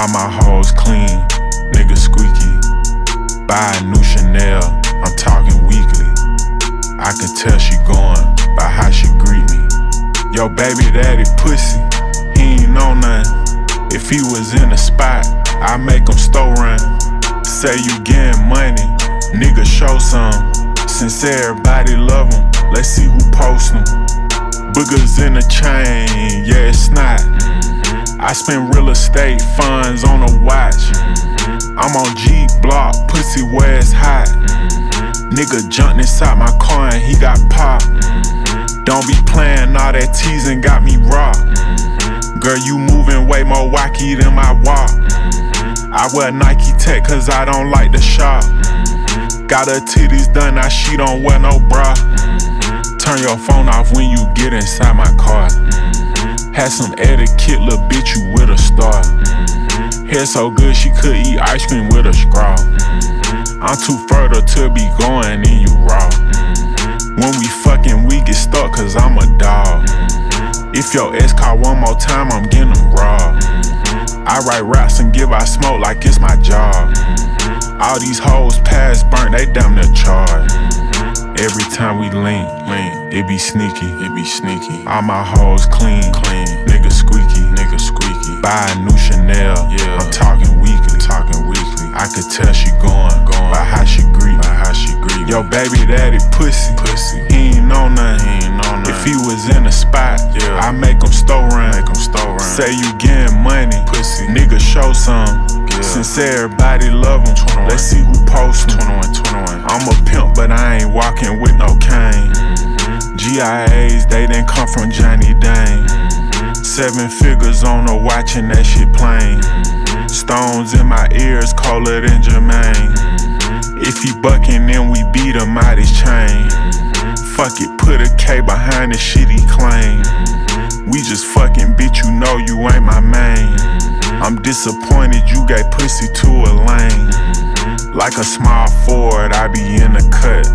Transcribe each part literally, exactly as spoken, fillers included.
All my hoes clean, nigga squeaky. Buy a new Chanel, I'm talking weekly. I can tell she going by how she greet me. Yo baby daddy pussy, he ain't know nothing. If he was in the spot, I make him store run. Say you getting money, nigga show some. Since everybody love him, let's see who post them. Boogers in the chain, yeah it's not. I spend real estate funds on a watch. I'm on G block, pussy where it's hot. Nigga jumped inside my car and he got popped. Don't be playing all that teasing, got me rocked. Girl, you moving way more wacky than my walk. I wear Nike Tech cause I don't like the shop. Got her titties done, now she don't wear no bra. Turn your phone off when you get inside my car. Had some etiquette, little bitch, you with a star. Hair so good she could eat ice cream with a straw. I'm too fertile to be going in you raw. When we fucking we get stuck cause I'm a dog. If your ex call one more time, I'm getting them raw. I write raps and give out smoke like it's my job. All these hoes past burnt, they damn near charged. Every time we link, link, it be sneaky, it be sneaky. All my hoes clean, clean, nigga squeaky, nigga squeaky. Buy a new Chanel, yeah, I'm talking weekly, talking weekly. I could tell she going, going by how she greet, by how she greet. Yo baby daddy pussy, pussy, he ain't know nothing, he ain't know nothing. If he was in the spot, yeah, I make him store run, make him store run. Say you getting money, pussy, nigga show some. Yeah. Since everybody love him, twenty-one. Let's see who post him. twenty-one, twenty-one. I'm a pimp, but I ain't walking with no cane. Mm-hmm. G I As, they didn't come from Johnny Dane. Mm-hmm. Seven figures on a watch and that shit plain. Mm-hmm. Stones in my ears, colder than Jermaine. Mm-hmm. If he bucking, then we beat him out his chain. Mm-hmm. Fuck it, put a K behind the shit he claim. Mm-hmm. We just fucking, bitch, you know you ain't my main. I'm disappointed you gave pussy to a lane. Like a small Ford, I be in the cut.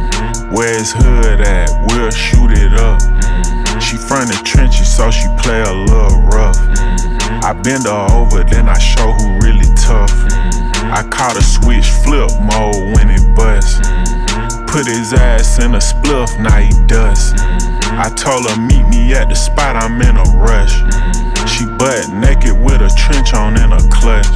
Where's hood at? We'll shoot it up. She from the trenches, so she play a little rough. I bend her over, then I show who really tough. I caught a switch flip mode when it bust. Put his ass in a spliff, now he dust. I told her meet me at the spot, I'm in a rush. She butt naked with a trench on and a clutch.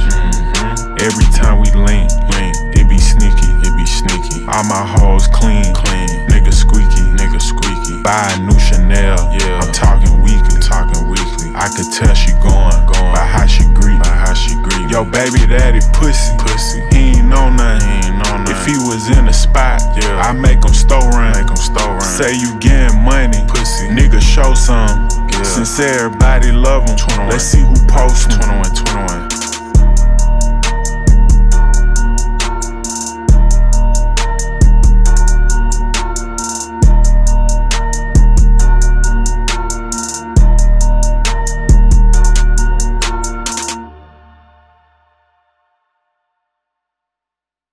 Every time we link, link, it be sneaky, it be sneaky. All my hoes clean, clean, nigga squeaky, nigga squeaky. Buy a new Chanel, yeah, I'm talking weekly, talking weekly. I could tell she going, going by how she greet, by how she greet. Yo baby daddy pussy, pussy, he ain't know nothing, he ain't know nothing. If he was in the spot, yeah, I make him store run, make him store run. Say you getting money, pussy, nigga show some. Yeah. Since everybody love him, twenty-one. Let's see who post him. twenty-one, twenty-one.